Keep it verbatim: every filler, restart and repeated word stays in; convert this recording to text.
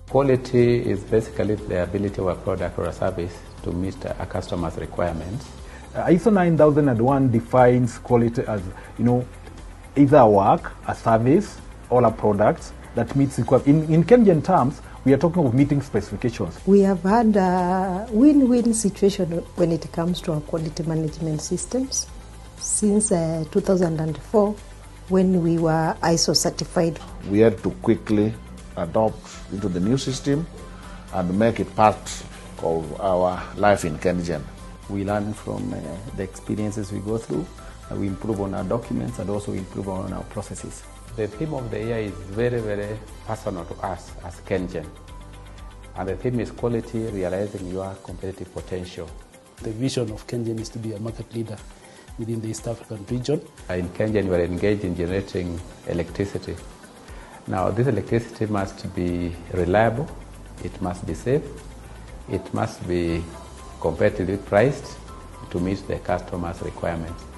Quality is basically the ability of a product or a service to meet a customer's requirements. Uh, I S O nine thousand one defines quality as, you know, either a work, a service, or a product that meets requirements. In, in KenGen terms, we are talking of meeting specifications. We have had a win-win situation when it comes to our quality management systems since uh, two thousand four, when we were I S O certified. We had to quickly adopt into the new system and make it part of our life in KenGen. We learn from uh, the experiences we go through, and we improve on our documents and also improve on our processes. The theme of the year is very, very personal to us as KenGen. And the theme is quality, realizing your competitive potential. The vision of KenGen is to be a market leader within the East African region. In KenGen, we are engaged in generating electricity. Now, this electricity must be reliable, it must be safe, it must be competitively priced to meet the customer's requirements.